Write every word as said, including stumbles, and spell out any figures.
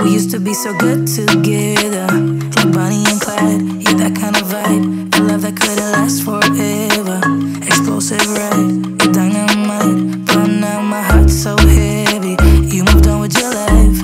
We used to be so good together, like Bonnie and Clyde. Yeah, that kind of vibe, a love that couldn't last forever. Explosive, right? You're dynamite, but now my heart's so heavy. You moved on with your life,